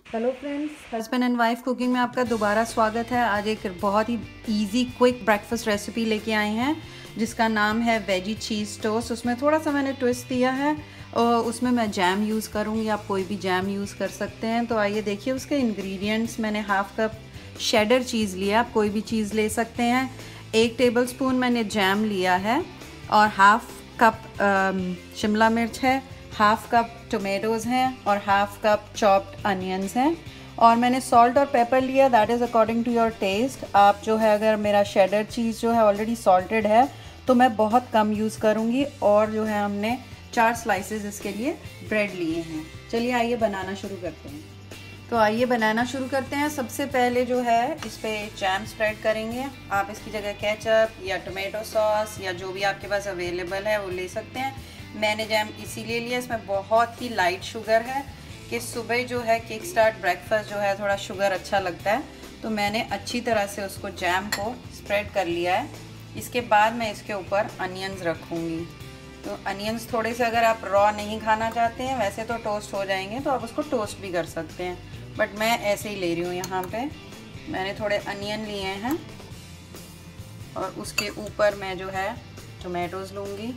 Hello friends, husband and wife cooking में आपका दोबारा स्वागत है। आज एक बहुत ही इजी क्विक ब्रेकफास्ट रेसिपी लेके आए हैं जिसका नाम है वेजी चीज़ टोस्ट। उसमें थोड़ा सा मैंने ट्विस्ट दिया है और उसमें मैं जैम यूज़ करूँगी। आप कोई भी जैम यूज़ कर सकते हैं। तो आइए देखिए उसके इंग्रेडिएंट्स। मैंने हाफ कप शेडर चीज़ लिया, आप कोई भी चीज़ ले सकते हैं। 1 टेबलस्पून मैंने जैम लिया है और हाफ कप शिमला मिर्च है, हाफ कप टोमेटोज़ हैं और हाफ कप चॉप्ड अनियंस हैं। और मैंने सॉल्ट और पेपर लिया, that is according to your taste. आप जो है, अगर मेरा शेडर चीज़ जो है ऑलरेडी सॉल्टेड है तो मैं बहुत कम यूज़ करूँगी। और जो है हमने 4 स्लाइसेस इसके लिए ब्रेड लिए हैं। चलिए आइए बनाना शुरू करते हैं। तो आइए बनाना शुरू करते हैं। सबसे पहले जो है इस पर जैम स्प्रेड करेंगे। आप इसकी जगह केचप या टोमेटो सॉस या जो भी आपके पास अवेलेबल है वो ले सकते हैं। मैंने जैम इसीलिए लिया, इसमें बहुत ही लाइट शुगर है कि सुबह जो है किक स्टार्ट ब्रेकफास्ट जो है थोड़ा शुगर अच्छा लगता है। तो मैंने अच्छी तरह से उसको जैम को स्प्रेड कर लिया है। इसके बाद मैं इसके ऊपर अनियंस रखूँगी। तो अनियंस थोड़े से, अगर आप रॉ नहीं खाना चाहते हैं, वैसे तो टोस्ट हो जाएंगे तो आप उसको टोस्ट भी कर सकते हैं, बट मैं ऐसे ही ले रही हूँ। यहाँ पे मैंने थोड़े अनियन लिए हैं और उसके ऊपर मैं जो है टोमेटोज़ लूँगी।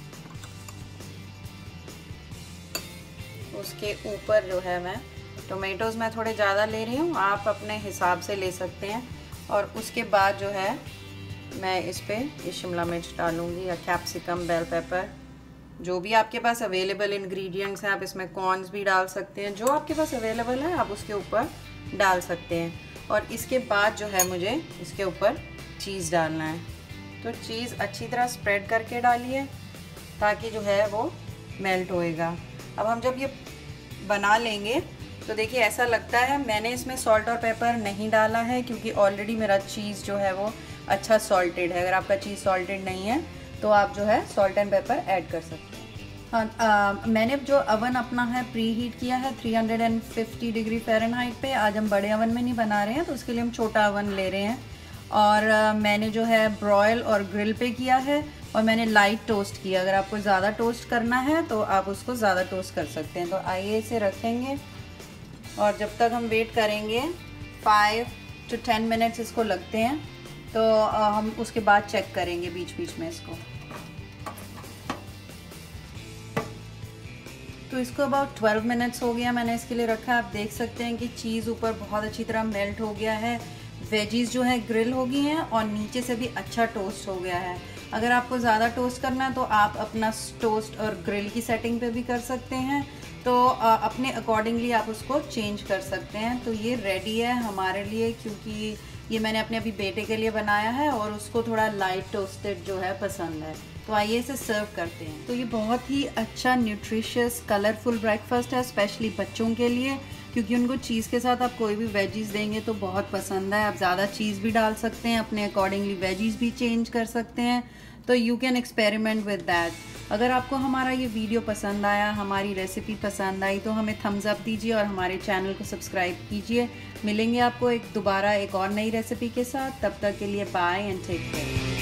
उसके ऊपर जो है मैं टोमेटोज़ मैं थोड़े ज़्यादा ले रही हूँ, आप अपने हिसाब से ले सकते हैं। और उसके बाद जो है मैं इस पर ये शिमला मिर्च डालूँगी या कैप्सिकम, बेल पेपर, जो भी आपके पास अवेलेबल इंग्रेडिएंट्स हैं। आप इसमें कॉर्न्स भी डाल सकते हैं, जो आपके पास अवेलेबल है आप उसके ऊपर डाल सकते हैं। और इसके बाद जो है मुझे इसके ऊपर चीज़ डालना है। तो चीज़ अच्छी तरह स्प्रेड करके डालिए ताकि जो है वो मेल्ट होएगा। अब हम जब ये बना लेंगे तो देखिए ऐसा लगता है, मैंने इसमें सॉल्ट और पेपर नहीं डाला है क्योंकि ऑलरेडी मेरा चीज़ जो है वो अच्छा सॉल्टेड है। अगर आपका चीज़ सॉल्टेड नहीं है तो आप जो है सॉल्ट एंड पेपर ऐड कर सकते हैं। हाँ, मैंने जो अवन अपना है प्री हीट किया है 350 डिग्री फ़ारेनहाइट पे। आज हम बड़े अवन में नहीं बना रहे हैं तो उसके लिए हम छोटा अवन ले रहे हैं। और मैंने जो है ब्रॉयल और ग्रिल पे किया है और मैंने लाइट टोस्ट किया। अगर आपको ज़्यादा टोस्ट करना है तो आप उसको ज़्यादा टोस्ट कर सकते हैं। तो आइए इसे रखेंगे और जब तक हम वेट करेंगे 5 to 10 मिनट्स इसको लगते हैं, तो हम उसके बाद चेक करेंगे बीच बीच में इसको। तो इसको अबाउट 12 मिनट्स हो गया मैंने इसके लिए रखा। आप देख सकते हैं कि चीज़ ऊपर बहुत अच्छी तरह मेल्ट हो गया है, वेजीज़ जो है ग्रिल हो गई हैं और नीचे से भी अच्छा टोस्ट हो गया है। अगर आपको ज़्यादा टोस्ट करना है तो आप अपना टोस्ट और ग्रिल की सेटिंग पे भी कर सकते हैं। तो अपने अकॉर्डिंगली आप उसको चेंज कर सकते हैं। तो ये रेडी है हमारे लिए, क्योंकि ये मैंने अपने अभी बेटे के लिए बनाया है और उसको थोड़ा लाइट टोस्टेड जो है पसंद है। तो आइए इसे सर्व करते हैं। तो ये बहुत ही अच्छा न्यूट्रिशियस कलरफुल ब्रेकफास्ट है, स्पेशली बच्चों के लिए, क्योंकि उनको चीज़ के साथ आप कोई भी वेजीज़ देंगे तो बहुत पसंद है। आप ज़्यादा चीज़ भी डाल सकते हैं, अपने अकॉर्डिंगली वेजीज़ भी चेंज कर सकते हैं। तो you can experiment with that. अगर आपको हमारा ये वीडियो पसंद आया, हमारी रेसिपी पसंद आई तो हमें थम्स अप दीजिए और हमारे चैनल को सब्सक्राइब कीजिए। मिलेंगे आपको दोबारा एक और नई रेसिपी के साथ। तब तक के लिए बाय एंड टेक केयर।